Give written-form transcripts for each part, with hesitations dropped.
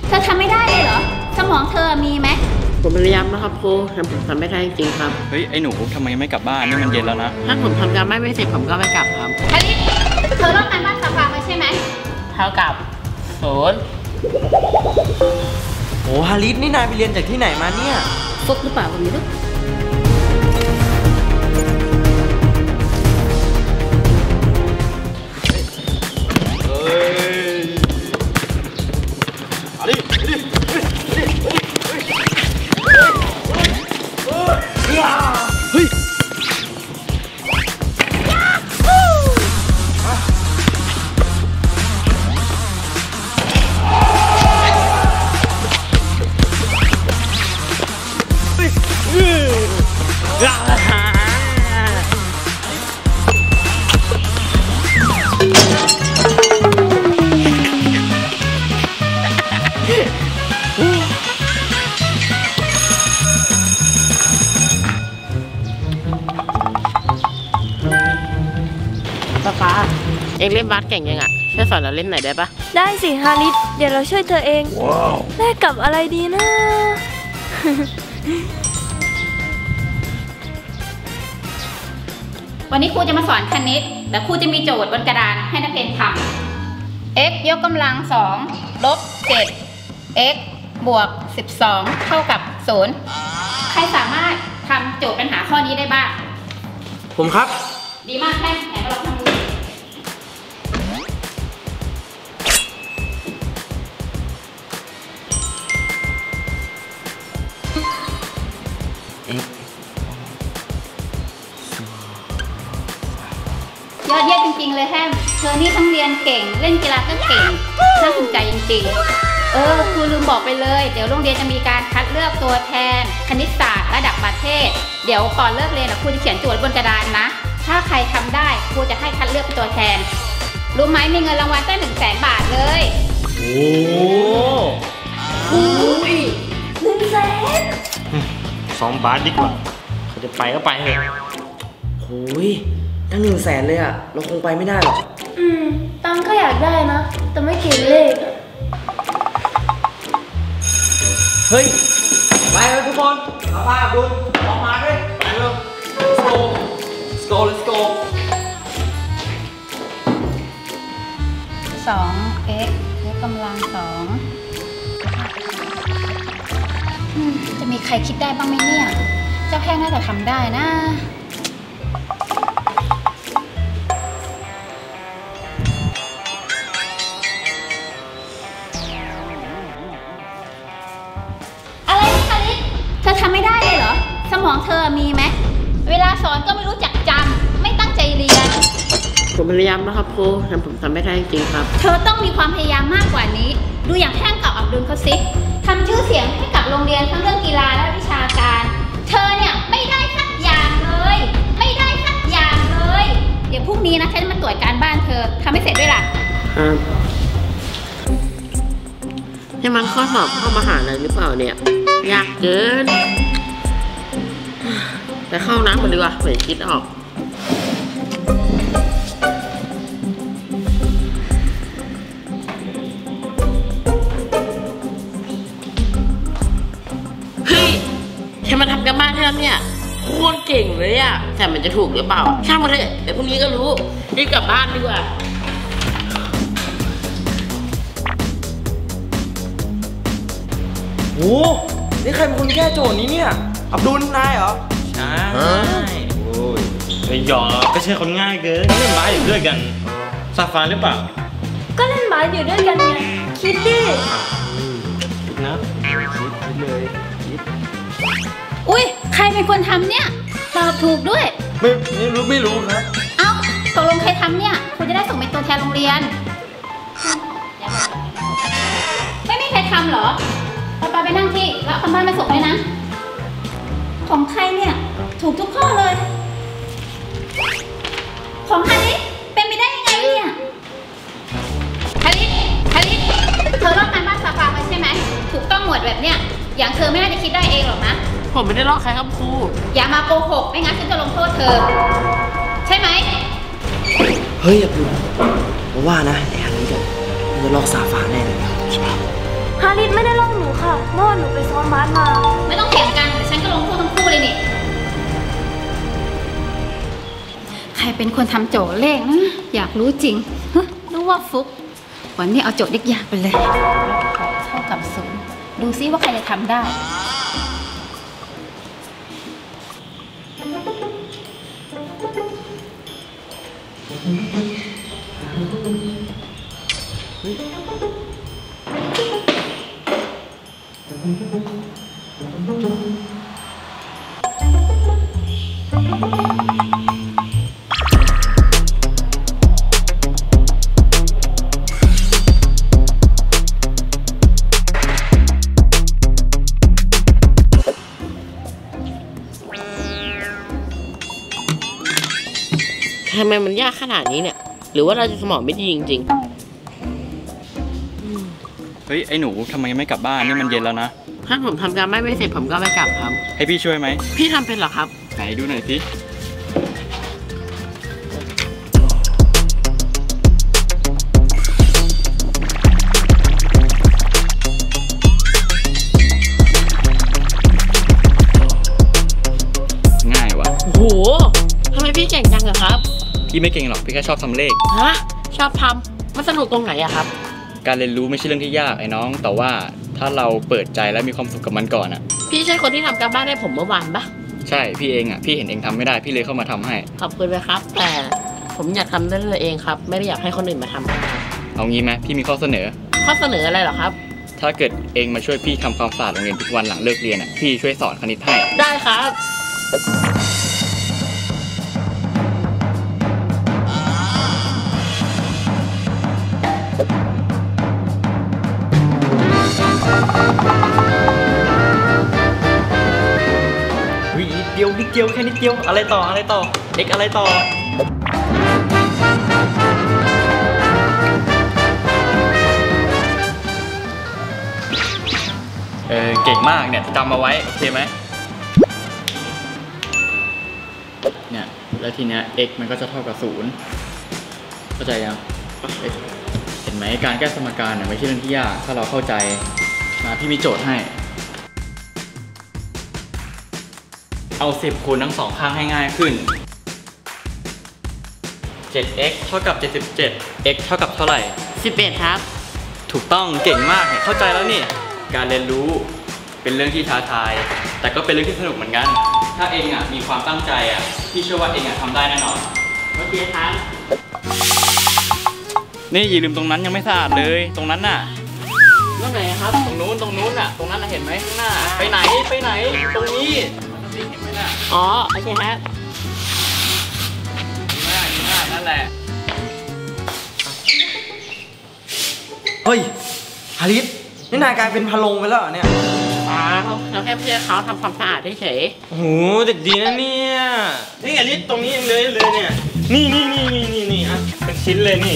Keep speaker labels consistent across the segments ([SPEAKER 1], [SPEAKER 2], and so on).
[SPEAKER 1] เธอทำไม่ได้เลยเหรอสมองเธอมีไหม
[SPEAKER 2] ผมพยายามนะครับครูแต่ผมทำไม่ได้จริงๆครับ
[SPEAKER 3] เฮ้ยไอ้หนูทำไมไม่กลับบ้านนี่มันเย็นแล้วนะ
[SPEAKER 2] ถ้าผมทำการบ้านไม่เสร็จผมก็ไม่กลับครับ
[SPEAKER 1] ฮาริสเธอลอกการบ้านสภามาใช่ไหม
[SPEAKER 2] เท่ากับ0
[SPEAKER 4] โอ้ฮาริสนี่นายไปเรียนจากที่ไหนมาเนี่ย
[SPEAKER 1] ฟุกหรือเปล่าผมไม่รู้
[SPEAKER 2] ฟ้าเองเล่นบาสเก่งยังอ่ะช่วยสอนเราเล่นหน่อยได้ปะ
[SPEAKER 5] ได้สิฮาริสเดี๋ยวเราช่วยเธอเองแลกกับอะไรดีนะ
[SPEAKER 1] วันนี้ครูจะมาสอนคณิตแต่ครูจะมีโจทย์บนกระดานให้นักเรียนทำ x ยกกำลัง2ลบ7 x บวก12เท่ากับ0ใครสามารถทำโจทย์ปัญหาข้อนี้ได้บ้าง
[SPEAKER 4] ผมครับ
[SPEAKER 1] ดีมากแม่ไหนมาลองทำดูยอดเยี่ยมจริงๆเลยแฮมเธอนี่ทั้งเรียนเก่งเล่นกีฬาก็เก่งน่าสนใจจริงๆครูลืมบอกไปเลยเดี๋ยวโรงเรียนจะมีการคัดเลือกตัวแทนคณิตศาสตร์ระดับประเทศเดี๋ยวก่อนเลิกเรียนครูจะเขียนโจทย์บนกระดานนะถ้าใครทำได้ครูจะให้คัดเลือกเป็นตัวแทนรู้ไหมมีเงินรางวัลตั้ง100,000 บาทเลย
[SPEAKER 4] โอ้โห
[SPEAKER 5] 100,000
[SPEAKER 4] ซ้อมบาสดีกว่าเขาจะไปก็ไปเถอะโอ้ยตั้ง100,000เลยอะเราคงไปไม่ได้หรอก
[SPEAKER 5] ตังก็อยากได้นะแต่ไม่เก่งเลข
[SPEAKER 4] เฮ้ยไปแล้วทุกคนเอาผ้าดูออกมาด้วยไปเร็ว let's go let's go
[SPEAKER 1] 2x ยกกำลัง2จะมีใครคิดได้บ้างไหมเนี่ยเจ้าแพงน่าจะทำได้นะเธอทำไม่ได้เลยเหรอสมองเธอมีไหมเวลาสอนก็ไม่รู้จักจำไม่ตั้งใจเรียน
[SPEAKER 2] ผมพยายามนะครับครูแต่ผมทำไม่ได้จริงๆครับ
[SPEAKER 1] เธอต้องมีความพยายามมากกว่านี้ดูอย่างแท่งกับอับดุลเขาสิทำชื่อเสียงให้กับโรงเรียนทั้งเรื่องกีฬาและวิชาการเธอเนี่ยไม่ได้สักอย่างเลยไม่ได้สักอย่างเลยเดี๋ยวพรุ่งนี้นะฉันมาตรวจการบ้านเธอทำให้เสร็จด้วยล่ะ
[SPEAKER 2] ให้มันข้อสอบเข้ามหาลัยหรือเปล่าเนี่ยยากเกินแต่เข้าน้ำมันดีกว่าเผื่อคิดออกเฮ้ยแค่มาทำกันบ้านแค่นั้นเนี่ยโคตรเก่งเลยอะแต่มันจะถูกหรือเปล่าช่างมันเลยเดี๋ยวพรุ่งนี้ก็รู้รีบกลับบ้านดีกว่า
[SPEAKER 4] โอ้นี่ใครเป็นคนแก้โจทย์นี้เนี่ยอับดุลนายเหรอ
[SPEAKER 3] ใช่โอ้ยไม่หยอกก็ใช่คนง่ายเกินเล่นบาสอยู่ด้วยกันซาฟาหรือเปล่า
[SPEAKER 5] ก็เล่นบาสอยู่ด้วยกันไงคิดดิ
[SPEAKER 3] นะ
[SPEAKER 4] คิดเลยคิด
[SPEAKER 1] อุ้ยใครเป็นคนทำเนี่ยตอบถูกด้วย
[SPEAKER 4] ไม่รู้ครับ
[SPEAKER 1] เอ้าตกลงใครทำเนี่ยคุณจะได้ส่งเป็นตัวแทนโรงเรียนไม่มีใครทำเหรอไปนั่งที่แล้วทำบ้านมาส่งด้วยนะของใครเนี่ยถูกทุกข้อเลยของฮาริสเป็นไปได้ยังไงเนี่ยฮาริสเธอลอกการบ้านสภามาใช่ไหมถูกต้องหมดแบบเนี้ยอย่างเธอไม่น่าจะคิดได้เองหรอกนะ
[SPEAKER 2] ผมไม่ได้ลอกใครครับครู
[SPEAKER 1] อย่ามาโกหกไม่งั้นฉันจะลงโทษเธอใช่ไหม
[SPEAKER 4] เฮ้ยอย่าพูดว่านะไอ้ฮาริสมันจะลอกซาฟาแน่เลยใช่ปะ
[SPEAKER 5] ฮาริสไม่ได้เมื่อวานหนูไปซ้อมบาสมา
[SPEAKER 1] ไม่ต้องเถียงกันเดี๋ยวฉันก็ลงโทษทั้งคู่เลยนี่ ใครเป็นคนทำโจทย์เลขนะ อยากรู้จริงรู้ว่าฟุกวันนี้เอาโจทย์ยากๆไปเลยเท่ากับศูนย์ดูซิว่าใครจะทำได้
[SPEAKER 2] ทำไมมันยากขนาดนี้เนี่ย หรือว่าเราจะสมองไม่ดีจริง
[SPEAKER 3] เฮ้ยไอ้หนูทำไมไม่กลับบ้านนี่มันเย็นแล้วนะ
[SPEAKER 2] ๆถ้าผมทำการบ้านไม่เสร็จผมก็ไม่กลับครับ
[SPEAKER 3] ให้พี่ช่วยไหม
[SPEAKER 2] พี่ทำเป็นเหรอครับ
[SPEAKER 3] ไหนดูหน่อยสิง่ายวะ
[SPEAKER 2] โอ้โหทำไมพี่เก่งจังอะครับ
[SPEAKER 3] พี่ไม่เก่งหรอกพี่แค่ชอบทำเลข
[SPEAKER 2] ฮะชอบทำมันสนุกตรงไหนอะครับ
[SPEAKER 3] การเรียนรู้ไม่ใช่เรื่องที่ยากไอ้น้อง แต่ว่าถ้าเราเปิดใจและมีความสุขกับมันก่อนอ่ะ
[SPEAKER 2] พี่ใช่คนที่ทำการบ้านให้ผมเมื่อวานปะ
[SPEAKER 3] ใช่พี่เองอ่ะพี่เห็นเองทำไม่ได้พี่เลยเข้ามาทำให้
[SPEAKER 2] ขอบคุณนะครับ แต่ผมอยากทำด้วยตัวเองครับ ไม่ได้อยากให้คนอื่นมาทำ
[SPEAKER 3] เอางี้ไหมพี่มีข้อเสนอ
[SPEAKER 2] ข้อเสนออะไรเหรอครับ
[SPEAKER 3] ถ้าเกิดเองมาช่วยพี่ทำความสะอาดโรงเรียนทุกวันหลังเลิกเรียนอ่ะพี่ช่วยสอนคณิตให้
[SPEAKER 2] ได้ครับ
[SPEAKER 3] วินิดเดียวแค่นิดเดียวอะไรต่อเด็กอะไรต่อเก่งมากเนี่ยจำเอาไว้โอเคไหมเนี่ยแล้วทีเนี้ย x มันก็จะเท่ากับ0เข้าใจยังเห็นไหมการแก้สมการเนี่ยไม่ใช่เรื่องที่ยากถ้าเราเข้าใจมาพี่มีโจทย์ให้เอา10คูณทั้งสองข้างให้ง่ายขึ้น 7x เท่ากับ77 x เท่ากับเท่าไหร่
[SPEAKER 2] 11 ครับ
[SPEAKER 3] ถูกต้องเก่งมากเนี่ยเข้าใจแล้วนี่การเรียนรู้เป็นเรื่องที่ท้าทายแต่ก็เป็นเรื่องที่สนุกเหมือนกันถ้าเองอ่ะมีความตั้งใจอ่ะพี่เชื่อว่าเองอ่ะทำได้แน่นอน
[SPEAKER 2] โอเคครับ
[SPEAKER 3] นี่อย่าลืมตรงนั้นยังไม่สะอาดเลยตรงนั้นน่ะ
[SPEAKER 2] ตรงไหนครับ
[SPEAKER 3] ตรงนู้นอ่ะตรงนั้นน่ะเห็นไหมข้างหน้าไปไหนตรงนี้เห็นไหมน่ะ
[SPEAKER 2] อ๋อ โอเคครับ
[SPEAKER 3] ดีมากนั่นแหละ
[SPEAKER 4] เฮ้ยฮาริสนี่นายกลายเป็นพะโลงไปแล้วเหรอเนี่ย
[SPEAKER 2] เราแค่เพื่อเขาทำความสะอาดเฉย
[SPEAKER 3] โอ้โหเด็กดีนะเนี่ยนี่อลิสตรงนี้เลยเนี่ยนี่อ่ะเป็นชิ้นเลยนี่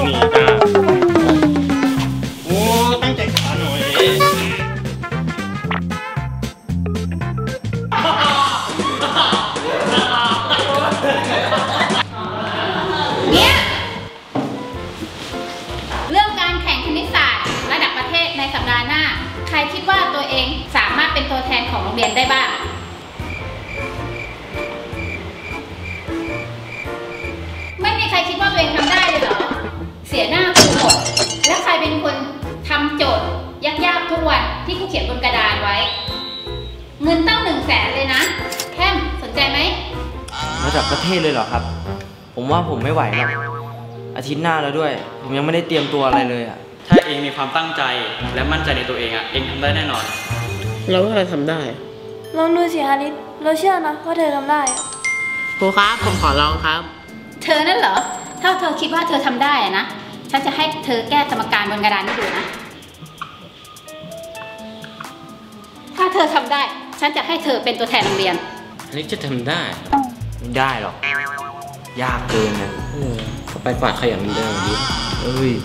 [SPEAKER 3] โอ้ตั้งใจขาหน่อย
[SPEAKER 1] เนี่ยเรื่องการแข่งคณิตศาสตร์ระดับประเทศในสัปดาห์หน้า ใครคิดว่าตัวเองสามารถเป็นตัวแทนของโรงเรียนได้บ้างไม่มีใครคิดว่าตัวเองทำได้เลยเหรอเสียหน้าคุณหมดและใครเป็นคนทำโจทย์ยากๆทุกวันที่ครูเขียนบนกระดานไว้ เงินตั้ง100,000เลยนะแฮมสนใจไหม
[SPEAKER 4] ระดับประเทศเลยเหรอครับ ผมว่าผมไม่ไหวหรอกอาทิตย์หน้าแล้วด้วย ผมยังไม่ได้เตรียมตัวอะไรเลยอ่ะ
[SPEAKER 3] ถ้าเองมีความตั้งใจและมั่นใจในตัวเองอ่ะเองทำได้แน่นอน
[SPEAKER 2] ๆ เราว่าเราทำได้
[SPEAKER 5] ลองดูสิฮาริสเราเชื่อนะว่าเธอทำได้อะ
[SPEAKER 2] ครูครับผมขอลองครับ
[SPEAKER 1] เธอนั่นเหรอ ถ้าเธอคิดว่าเธอทำได้อะนะ ฉันจะให้เธอแก้สมการบนกระดานให้ดูนะ ถ้าเธอทำได้ ฉันจะให้เธอเป็นตัวแทนโรงเรียน
[SPEAKER 3] อันนี้จะทำได้
[SPEAKER 4] ไม่ได้หรอก ยากเกินนะ
[SPEAKER 3] ก็ไปกวาดขยะเหมือนเดิมดิ
[SPEAKER 4] เอ้ย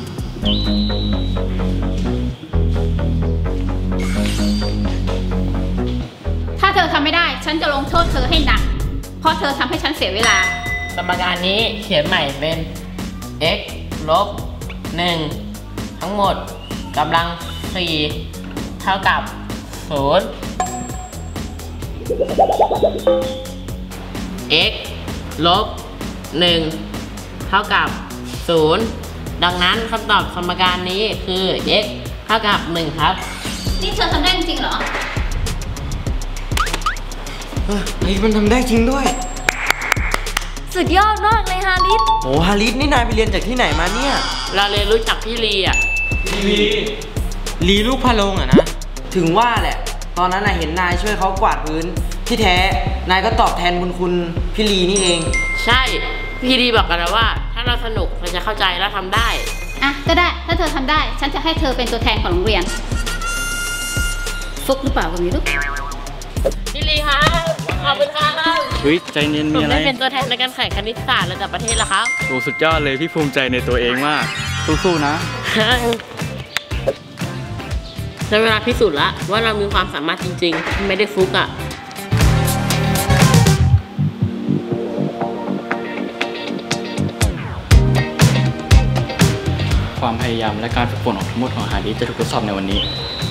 [SPEAKER 1] ถ้าเธอทำไม่ได้ ฉันจะลงโทษเธอให้หนัก เพราะเธอทำให้ฉันเสียเวลา
[SPEAKER 2] สมการนี้เขียนใหม่เป็น x ลบ 1 ทั้งหมดกำลัง 4 เท่ากับ 0 x ลบ 1 เท่ากับ 0 ดังนั้นคำตอบสมการนี้คือ x เท่ากับ 1 ครับ
[SPEAKER 1] นี่เธอทำได้จริงเหรอ
[SPEAKER 4] เฮ้ยมันทำได้จริงด้วย
[SPEAKER 5] สุดยอดมากเลยฮาริส
[SPEAKER 4] โอ้ฮาริสนี่นายไปเรียนจากที่ไหนมาเนี่ย
[SPEAKER 2] เราเรียนรู้จักพี่ลีอ่ะ
[SPEAKER 4] ลีลูกพะโลงอะนะ ถึงว่าแหละ ตอนนั้นน่ะเห็นนายช่วยเขากวาดพื้น ที่แท้ นายก็ตอบแทนบุญคุณพี่ลีนี่เอง
[SPEAKER 2] ใช่ พี่ลีบอกกันแล้วว่า ถ้าเราสนุกเราจะเข้าใจและทำได้
[SPEAKER 1] อ่ะ ก็ได้ ถ้าเธอทำได้ ฉันจะให้เธอเป็นตัวแทนของโรงเรียน ฟุกหรือเปล่าก็ไม่รู้
[SPEAKER 2] พี่ลีครับขอบคุณครับ
[SPEAKER 3] เฮ้ยใจเย็น
[SPEAKER 2] ผ
[SPEAKER 3] มี
[SPEAKER 2] ม
[SPEAKER 3] อะไร
[SPEAKER 2] ได้เป็นตัวแทนในการแข่งคณิตศาสตร์ระดับประเทศแล้วครับ
[SPEAKER 3] โอ้สุดยอดเลยพี่ภูมิใจในตัวเองมากสู้ๆนะ
[SPEAKER 2] ได้เวลาพิสูจน์แล้วว่าเรามีความสามารถจริงๆ ไม่ได้ฟุกอ่ะ
[SPEAKER 3] ความพยายามและการฝึกฝนของทั้งหมดของฮาริสจะถูกทดสอบในวันนี้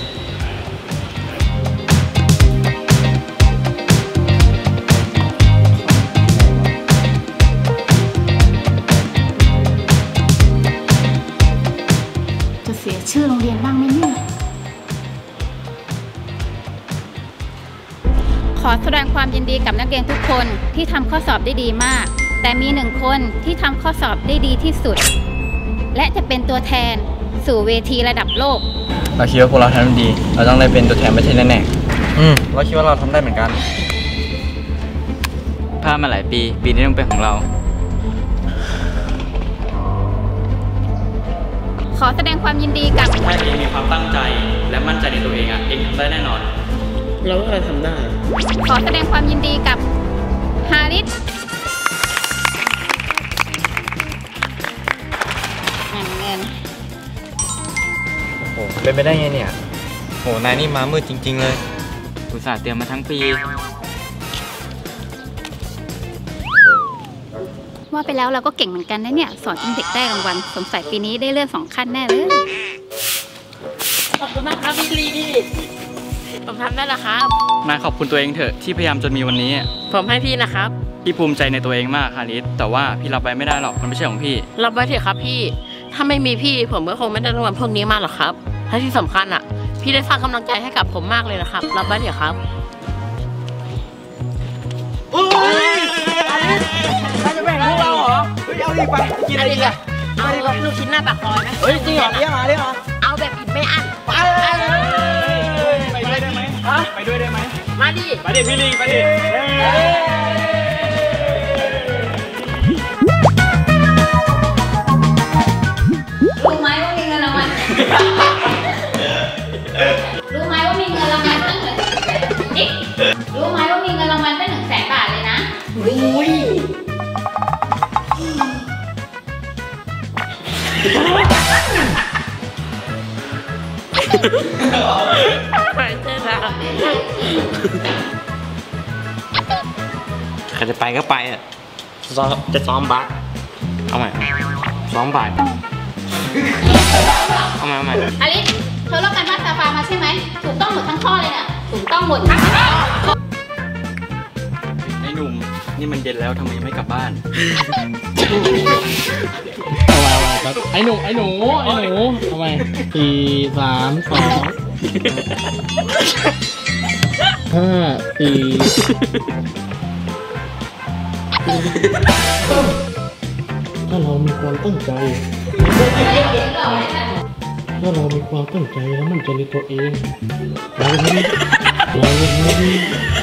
[SPEAKER 1] จะเสียชื่อโรงเรียนบ้างไหมเนี่ย ขอแสดงความยินดีกับนักเรียนทุกคนที่ทำข้อสอบได้ดีมาก แต่มีหนึ่งคนที่ทำข้อสอบได้ดีที่สุด และจะเป็นตัวแทนสู่เวทีระดับโลก
[SPEAKER 3] เราคิดว่าพวกเราทำได้ดี เราต้องได้เป็นตัวแทนประเทศแน่ๆเราคิดว่าเราทำได้เหมือนกันผ่านมาหลายปีนี้ต้องเป็นของเรา
[SPEAKER 1] ขอแสดงความยินดีกับ
[SPEAKER 3] ถ้าเองมีความตั้งใจและมั่นใจในตัวเองเองทำได้แน่นอน
[SPEAKER 2] เราก็ทำได้
[SPEAKER 1] ขอแสดงความยินดีกับฮาริสเงิน
[SPEAKER 4] โอ้เป็นไปได้ไงเนี่ยโหนายนี่มามืดจริงๆเลย
[SPEAKER 3] อุตส่าห์เตรียมมาทั้งปี
[SPEAKER 1] ว่าไปแล้วเราก็เก่งเหมือนกันนะเนี่ย สอนจนเด็กได้รางวัลสงสัยปีนี้ได้เลื่อน2 ขั้นแน่เลย
[SPEAKER 2] ขอบคุณมากครับพี่ลีผมทำได้แล้วครับ
[SPEAKER 3] นายขอบคุณตัวเองเถอะที่พยายามจนมีวันนี้
[SPEAKER 2] ผมให้พี่นะครับ
[SPEAKER 3] พี่ภูมิใจในตัวเองมากฮาริสแต่ว่าพี่รับไว้ไม่ได้หรอกมันไม่ใช่ของพี่
[SPEAKER 2] รับไว้เถอะครับพี่ ถ้าไม่มีพี่ผมก็คงไม่ได้รางวัลพวกนี้มาหรอกครับและที่สำคัญอ่ะ พี่ได้สร้างกำลังใจให้กับผมมากเลยนะครับ รับไว้เถอะครับ
[SPEAKER 4] นายจะแบ่งพวกเราเหรอ เฮ้ยเอาดิไปกินอะไรดีอ่ะ
[SPEAKER 2] เอาลูกชิ้นหน้าปากซอยไหม
[SPEAKER 4] เฮ้ยจริงเหรอเรียกมาเรียกมา
[SPEAKER 2] เอาแบบอิ่มไม่อั้น
[SPEAKER 4] ไปด้วยได้ไหมฮะไปด้วยได้ไหม
[SPEAKER 2] มาดิ
[SPEAKER 4] ไปดิพี่ลิงไปดิ
[SPEAKER 1] รู้ไหมว่ามีเงินรางวัล รู้ไหมว่ามีเงินรางวัลตั้งรู้ไหมว่ามีเงินรางวัลตั้ง100,000 บาทเลยนะ
[SPEAKER 2] อุ้ยไม่ใช่แล้ว
[SPEAKER 4] ใครจะไปก็ไปอ่ะจะซ้อมบาสเอาใหม่ซ้อมบาสเอาใหม่
[SPEAKER 1] อลิสเธอลอกกันบ้านซาฟามาใช่ไหม ถูกต้องหมดทั้งข้อเลยเนี่ย ถูกต้องหมดทั้งข้อ
[SPEAKER 3] ไอ้หนุ่มนี่มันเย็นแล้วทำไมไม่กลับบ้าน
[SPEAKER 6] ไอ้หนูทำไม4 3 2 5 4ถ้าเรามีความตั้งใจแล้วมั่นใจในตัวเองเราจะ